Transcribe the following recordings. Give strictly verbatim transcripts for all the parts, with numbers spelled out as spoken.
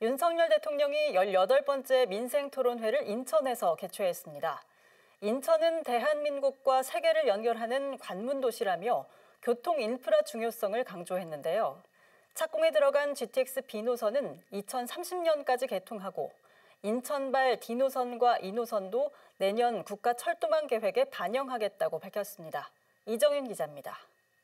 윤석열 대통령이 열여덟 번째 민생토론회를 인천에서 개최했습니다. 인천은 대한민국과 세계를 연결하는 관문도시라며 교통 인프라 중요성을 강조했는데요. 착공에 들어간 지티엑스 비 노선은 이천삼십 년까지 개통하고 인천발 디 노선과 이 노선도 내년 국가철도망 계획에 반영하겠다고 밝혔습니다. 이정윤 기자입니다.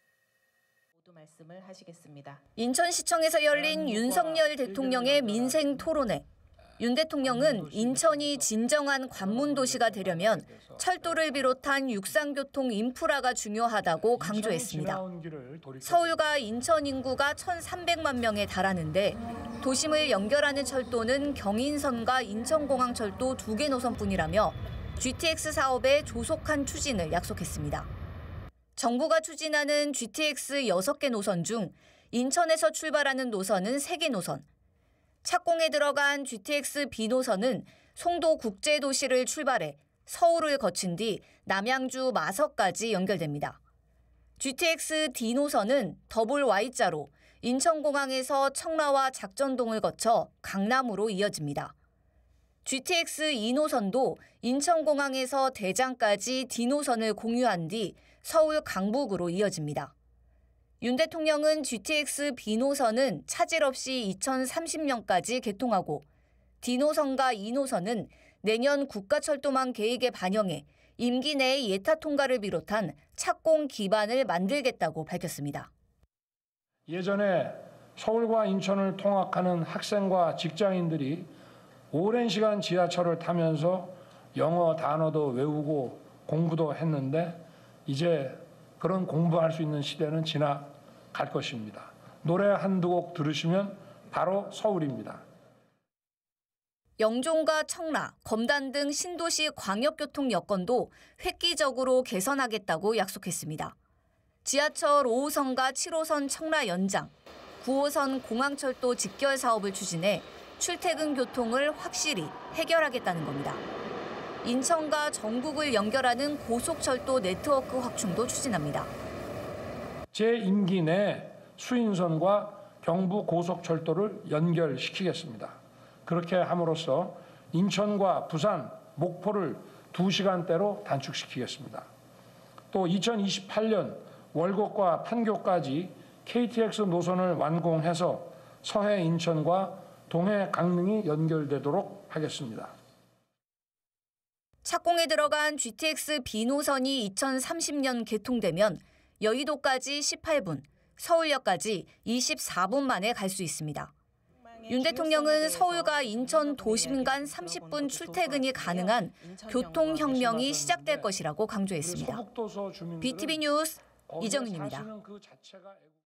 말씀을 하시겠습니다. 인천시청에서 열린 윤석열 대통령의 민생 토론회. 윤 대통령은 인천이 진정한 관문도시가 되려면 철도를 비롯한 육상교통 인프라가 중요하다고 강조했습니다. 서울과 인천 인구가 천삼백만 명에 달하는데 도심을 연결하는 철도는 경인선과 인천공항철도 두 개 노선뿐이라며 지티엑스 사업의 조속한 추진을 약속했습니다. 정부가 추진하는 지티엑스 여섯 개 노선 중 인천에서 출발하는 노선은 세 개 노선. 착공에 들어간 지티엑스 비 노선은 송도 국제도시를 출발해 서울을 거친 뒤 남양주 마석까지 연결됩니다. 지티엑스 디 노선은 더블 와이자로 인천공항에서 청라와 작전동을 거쳐 강남으로 이어집니다. 지티엑스 이 노선도 인천공항에서 대장까지 디 노선을 공유한 뒤 서울 강북으로 이어집니다. 윤 대통령은 지티엑스 비 노선은 차질 없이 이천삼십 년까지 개통하고 디 노선과 이 노선은 내년 국가철도망 계획에 반영해 임기 내에 예타 통과를 비롯한 착공 기반을 만들겠다고 밝혔습니다. 예전에 서울과 인천을 통학하는 학생과 직장인들이 오랜 시간 지하철을 타면서 영어 단어도 외우고 공부도 했는데 이제 그런 공부할 수 있는 시대는 지나갈 것입니다. 노래 한두 곡 들으시면 바로 서울입니다. 영종과 청라, 검단 등 신도시 광역교통 여건도 획기적으로 개선하겠다고 약속했습니다. 지하철 오 호선과 칠 호선 청라 연장, 구 호선 공항철도 직결 사업을 추진해 출퇴근 교통을 확실히 해결하겠다는 겁니다. 인천과 전국을 연결하는 고속철도 네트워크 확충도 추진합니다. 제 임기 내 수인선과 경부 고속철도를 연결시키겠습니다. 그렇게 함으로써 인천과 부산, 목포를 두 시간대로 단축시키겠습니다. 또 이천이십팔 년 월곡과 판교까지 케이티엑스 노선을 완공해서 서해 인천과 동해 강릉이 연결되도록 하겠습니다. 착공에 들어간 지티엑스 비 노선이 이천삼십 년 개통되면 여의도까지 십팔 분, 서울역까지 이십사 분 만에 갈 수 있습니다. 윤 대통령은 서울과 인천 도심 간 삼십 분 출퇴근이 가능한 교통혁명이 시작될 것이라고 강조했습니다. 비티비 뉴스 이정윤입니다.